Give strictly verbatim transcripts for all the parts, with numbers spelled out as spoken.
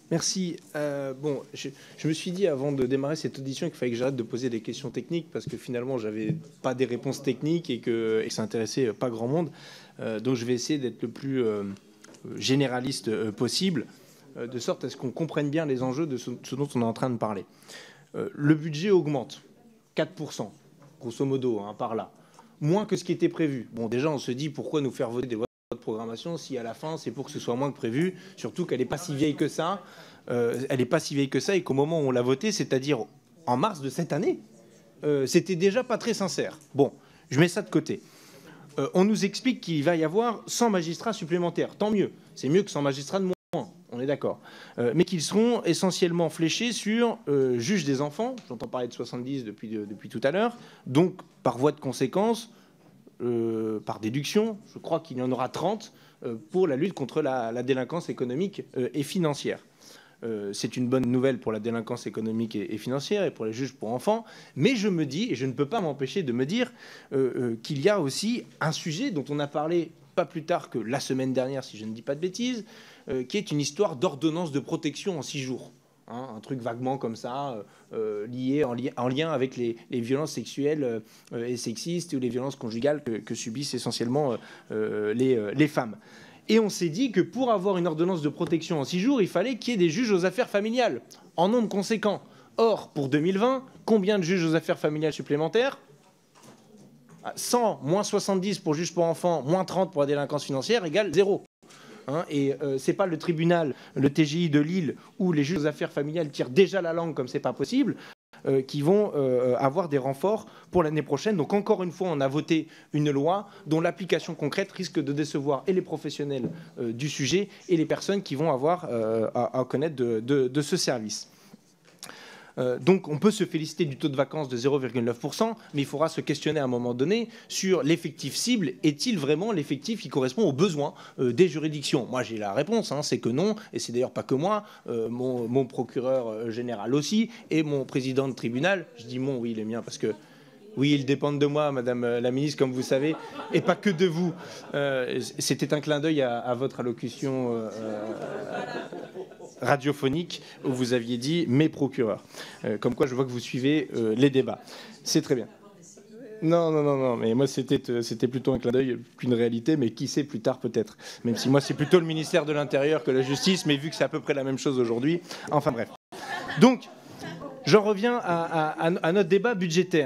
Merci. Euh, bon, je, je me suis dit avant de démarrer cette audition qu'il fallait que j'arrête de poser des questions techniques parce que finalement, j'avais pas des réponses techniques et que, et que ça intéressait pas grand monde. Euh, donc, je vais essayer d'être le plus euh, généraliste euh, possible, euh, de sorte à ce qu'on comprenne bien les enjeux de ce, ce dont on est en train de parler. Euh, le budget augmente, quatre pour cent, grosso modo, hein, par là. Moins que ce qui était prévu. Bon, déjà, on se dit pourquoi nous faire voter des lois de programmation si à la fin c'est pour que ce soit moins que prévu, surtout qu'elle n'est pas si vieille que ça, euh, elle n'est pas si vieille que ça et qu'au moment où on l'a votée, c'est-à-dire en mars de cette année, euh, c'était déjà pas très sincère. Bon, je mets ça de côté. Euh, on nous explique qu'il va y avoir cent magistrats supplémentaires, tant mieux, c'est mieux que cent magistrats de moins, on est d'accord, euh, mais qu'ils seront essentiellement fléchés sur euh, juge des enfants, j'entends parler de soixante-dix depuis, de, depuis tout à l'heure, donc par voie de conséquence, Euh, par déduction, je crois qu'il y en aura trente euh, pour la lutte contre la, la délinquance économique euh, et financière. Euh, c'est une bonne nouvelle pour la délinquance économique et, et financière et pour les juges pour enfants, mais je me dis, et je ne peux pas m'empêcher de me dire euh, euh, qu'il y a aussi un sujet dont on a parlé pas plus tard que la semaine dernière, si je ne dis pas de bêtises, euh, qui est une histoire d'ordonnance de protection en six jours. Hein, un truc vaguement comme ça, euh, lié en, li en lien avec les, les violences sexuelles euh, et sexistes ou les violences conjugales que, que subissent essentiellement euh, les, euh, les femmes. Et on s'est dit que pour avoir une ordonnance de protection en six jours, il fallait qu'il y ait des juges aux affaires familiales, en nombre conséquent. Or, pour deux mille vingt, combien de juges aux affaires familiales supplémentaires? cent, moins soixante-dix pour juges pour enfants, moins trente pour la délinquance financière, égale zéro. Hein, et euh, c'est pas le tribunal, le T G I de Lille, où les juges aux affaires familiales tirent déjà la langue comme c'est pas possible, euh, qui vont euh, avoir des renforts pour l'année prochaine. Donc encore une fois, on a voté une loi dont l'application concrète risque de décevoir et les professionnels euh, du sujet et les personnes qui vont avoir euh, à, à connaître de, de, de ce service. Euh, donc on peut se féliciter du taux de vacances de zéro virgule neuf pour cent, mais il faudra se questionner à un moment donné sur l'effectif cible. Est-il vraiment l'effectif qui correspond aux besoins euh, des juridictions? Moi j'ai la réponse, hein, c'est que non, et c'est d'ailleurs pas que moi, euh, mon, mon procureur général aussi, et mon président de tribunal, je dis mon, oui les miens, parce que oui, ils dépendent de moi, Madame la Ministre, comme vous savez, et pas que de vous. Euh, C'était un clin d'œil à, à votre allocution euh, radiophonique où vous aviez dit « mes procureurs euh, ». Comme quoi, je vois que vous suivez euh, les débats. C'est très bien. Non, non, non, non, mais moi, c'était c'était plutôt un clin d'œil qu'une réalité, mais qui sait plus tard peut-être. Même si moi, c'est plutôt le ministère de l'Intérieur que la Justice, mais vu que c'est à peu près la même chose aujourd'hui. Enfin bref. Donc, j'en reviens à, à, à notre débat budgétaire.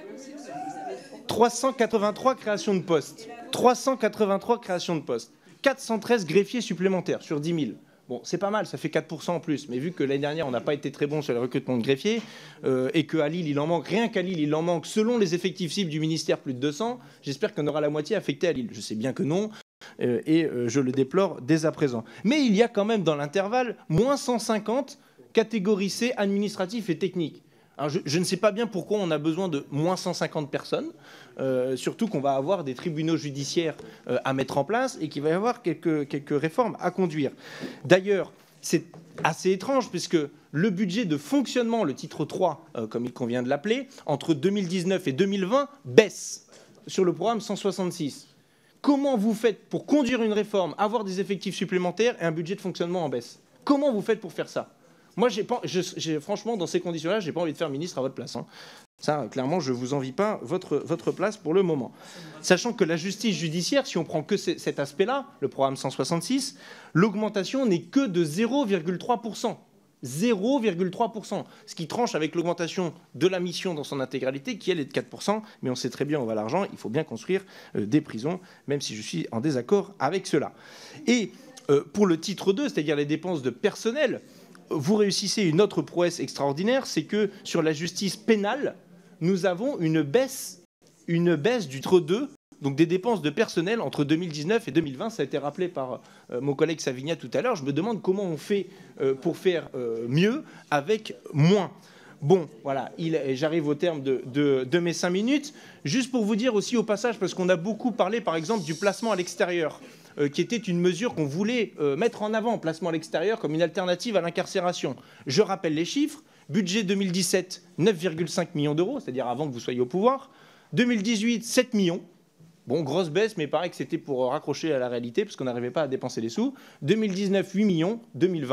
trois cent quatre-vingt-trois créations de postes. trois cent quatre-vingt-trois créations de postes. quatre cent treize greffiers supplémentaires sur dix mille. Bon, c'est pas mal, ça fait quatre pour cent en plus. Mais vu que l'année dernière, on n'a pas été très bon sur le recrutement de greffiers euh, et qu'à Lille, il en manque, rien qu'à Lille, il en manque, selon les effectifs cibles du ministère, plus de deux cents, j'espère qu'on aura la moitié affectée à Lille. Je sais bien que non, euh, et euh, je le déplore dès à présent. Mais il y a quand même dans l'intervalle, moins cent cinquante catégories C administratives et techniques. Alors je, je ne sais pas bien pourquoi on a besoin de moins cent cinquante personnes, euh, surtout qu'on va avoir des tribunaux judiciaires euh, à mettre en place et qu'il va y avoir quelques, quelques réformes à conduire. D'ailleurs, c'est assez étrange puisque le budget de fonctionnement, le titre trois, euh, comme il convient de l'appeler, entre deux mille dix-neuf et deux mille vingt, baisse sur le programme cent soixante-six. Comment vous faites pour conduire une réforme, avoir des effectifs supplémentaires et un budget de fonctionnement en baisse? Comment vous faites pour faire ça? Moi, j'ai pas, je, j'ai, franchement, dans ces conditions-là, je n'ai pas envie de faire ministre à votre place. Hein. Ça, clairement, je ne vous envie pas votre, votre place pour le moment. Sachant que la justice judiciaire, si on prend que cet aspect-là, le programme cent soixante-six, l'augmentation n'est que de zéro virgule trois pour cent. zéro virgule trois pour cent, ce qui tranche avec l'augmentation de la mission dans son intégralité, qui elle est de quatre pour cent, mais on sait très bien où va l'argent, il faut bien construire euh, des prisons, même si je suis en désaccord avec cela. Et euh, pour le titre deux, c'est-à-dire les dépenses de personnel, vous réussissez une autre prouesse extraordinaire, c'est que sur la justice pénale, nous avons une baisse, une baisse du titre deux, donc des dépenses de personnel entre deux mille dix-neuf et deux mille vingt. Ça a été rappelé par euh, mon collègue Savigna tout à l'heure. Je me demande comment on fait euh, pour faire euh, mieux avec moins. Bon, voilà, j'arrive au terme de, de, de mes cinq minutes. Juste pour vous dire aussi au passage, parce qu'on a beaucoup parlé, par exemple, du placement à l'extérieur, euh, qui était une mesure qu'on voulait euh, mettre en avant, placement à l'extérieur, comme une alternative à l'incarcération. Je rappelle les chiffres. Budget deux mille dix-sept, neuf virgule cinq millions d'euros, c'est-à-dire avant que vous soyez au pouvoir. deux mille dix-huit, sept millions. Bon, grosse baisse, mais pareil que c'était pour raccrocher à la réalité, parce qu'on n'arrivait pas à dépenser les sous. deux mille dix-neuf, huit millions. deux mille vingt,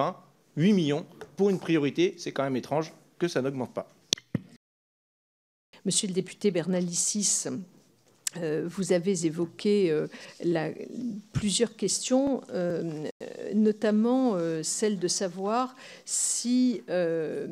huit millions pour une priorité, c'est quand même étrange que ça n'augmente pas. Monsieur le député Bernalicis, euh, vous avez évoqué euh, la, plusieurs questions, euh, notamment euh, celle de savoir si euh,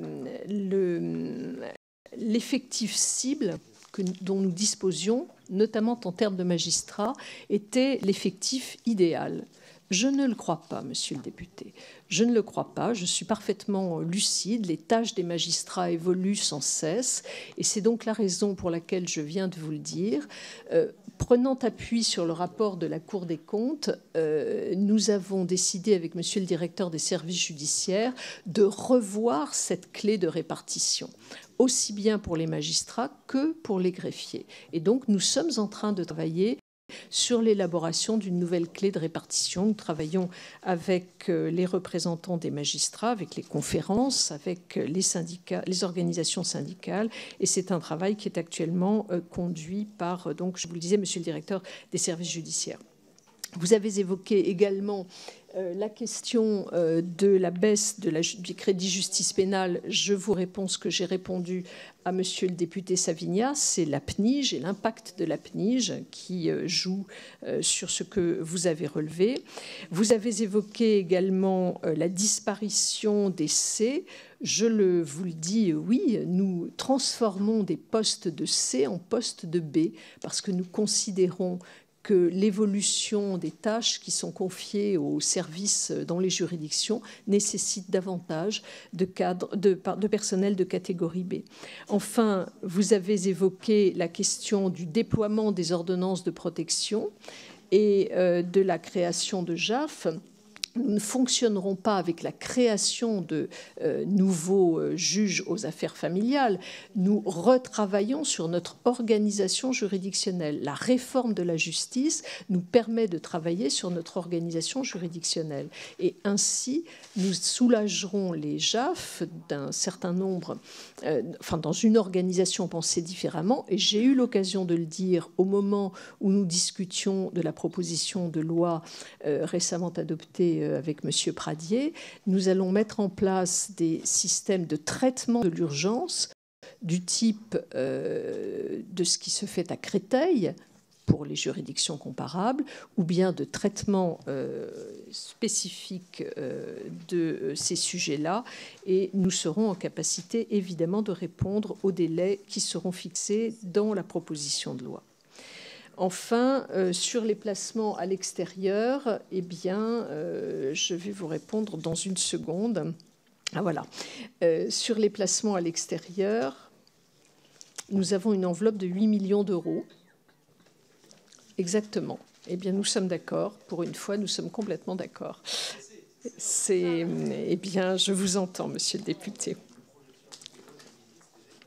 le, l'effectif cible que, dont nous disposions, notamment en termes de magistrats, était l'effectif idéal. Je ne le crois pas, monsieur le député. Je ne le crois pas. Je suis parfaitement lucide. Les tâches des magistrats évoluent sans cesse. Et c'est donc la raison pour laquelle je viens de vous le dire. Euh, prenant appui sur le rapport de la Cour des comptes, euh, nous avons décidé avec monsieur le directeur des services judiciaires de revoir cette clé de répartition, aussi bien pour les magistrats que pour les greffiers. Et donc, nous sommes en train de travailler sur l'élaboration d'une nouvelle clé de répartition. Nous travaillons avec les représentants des magistrats, avec les conférences, avec les syndicats, les organisations syndicales, et c'est un travail qui est actuellement conduit par, donc, je vous le disais, monsieur le directeur des services judiciaires. Vous avez évoqué également euh, la question euh, de la baisse de la, du crédit justice pénale. Je vous réponds ce que j'ai répondu à monsieur le député Savignas, c'est la P N I J et l'impact de la P N I J qui euh, joue euh, sur ce que vous avez relevé. Vous avez évoqué également euh, la disparition des C. Je le, vous le dis, oui, nous transformons des postes de C en postes de B parce que nous considérons que l'évolution des tâches qui sont confiées aux services dans les juridictions nécessite davantage de, cadres, de, de personnel de catégorie B. Enfin, vous avez évoqué la question du déploiement des ordonnances de protection et euh, de la création de J A F. Nous ne fonctionnerons pas avec la création de euh, nouveaux euh, juges aux affaires familiales. Nous retravaillons sur notre organisation juridictionnelle. La réforme de la justice nous permet de travailler sur notre organisation juridictionnelle. Et ainsi, nous soulagerons les J A F d'un certain nombre, euh, enfin dans une organisation pensée différemment. Et j'ai eu l'occasion de le dire au moment où nous discutions de la proposition de loi euh, récemment adoptée euh, avec M. Pradier. Nous allons mettre en place des systèmes de traitement de l'urgence du type euh, de ce qui se fait à Créteil pour les juridictions comparables, ou bien de traitement euh, spécifique euh, de ces sujets-là. Et nous serons en capacité, évidemment, de répondre aux délais qui seront fixés dans la proposition de loi. Enfin, euh, sur les placements à l'extérieur, eh bien, euh, je vais vous répondre dans une seconde. Ah, voilà. Euh, sur les placements à l'extérieur, nous avons une enveloppe de huit millions d'euros. Exactement. Eh bien, nous sommes d'accord. Pour une fois, nous sommes complètement d'accord. C'est, eh bien, je vous entends, monsieur le député.